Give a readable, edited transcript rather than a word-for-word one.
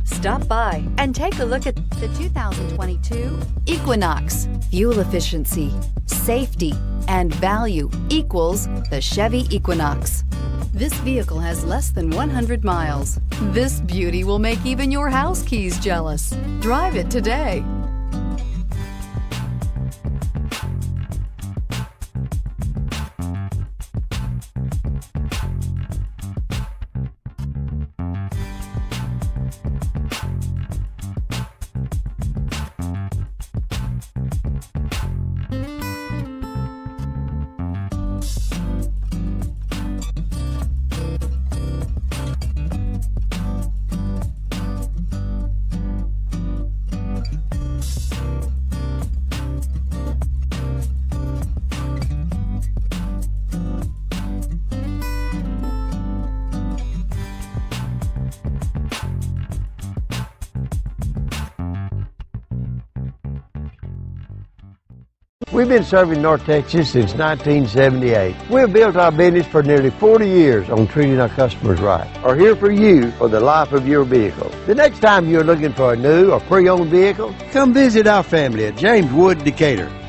Stop by and take a look at the 2022 Equinox. Fuel efficiency, safety, and value equals the Chevy Equinox. This vehicle has less than 100 miles. This beauty will make even your house keys jealous. Drive it today. We've been serving North Texas since 1978. We've built our business for nearly 40 years on treating our customers right. Are here for you for the life of your vehicle. The next time you're looking for a new or pre-owned vehicle, come visit our family at James Wood Decatur.